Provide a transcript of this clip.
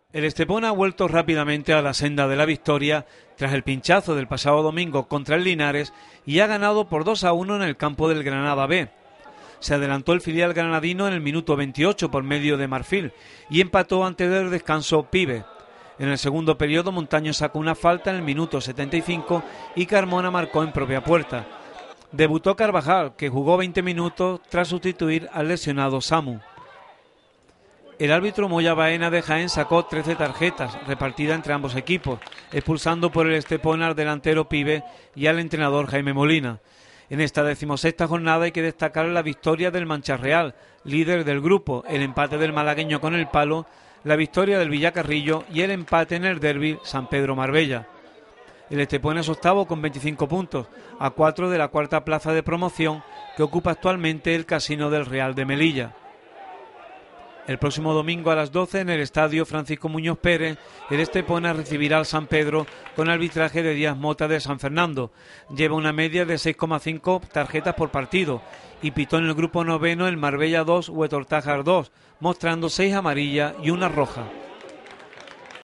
El Estepona ha vuelto rápidamente a la senda de la victoria tras el pinchazo del pasado domingo contra el Linares y ha ganado por 2-1 en el campo del Granada B. Se adelantó el filial granadino en el minuto 28 por medio de Marfil y empató antes del descanso Pibe. En el segundo periodo Montaño sacó una falta en el minuto 75 y Carmona marcó en propia puerta. Debutó Carvajal, que jugó 20 minutos tras sustituir al lesionado Samu. El árbitro Moya Baena de Jaén sacó 13 tarjetas repartidas entre ambos equipos, expulsando por el Estepona al delantero Pibe y al entrenador Jaime Molina. En esta 16ª jornada hay que destacar la victoria del Mancha-Real, líder del grupo, el empate del malagueño con el Palo, la victoria del Villacarrillo y el empate en el derbi San Pedro-Marbella. El Estepona es octavo con 25 puntos, a 4 de la cuarta plaza de promoción que ocupa actualmente el Casino del Real de Melilla. El próximo domingo a las 12 en el estadio Francisco Muñoz Pérez, el Estepona recibirá al San Pedro con arbitraje de Díaz Mota de San Fernando. Lleva una media de 6,5 tarjetas por partido y pitó en el grupo noveno el Marbella 2 Huetortájar 2, mostrando 6 amarillas y una roja.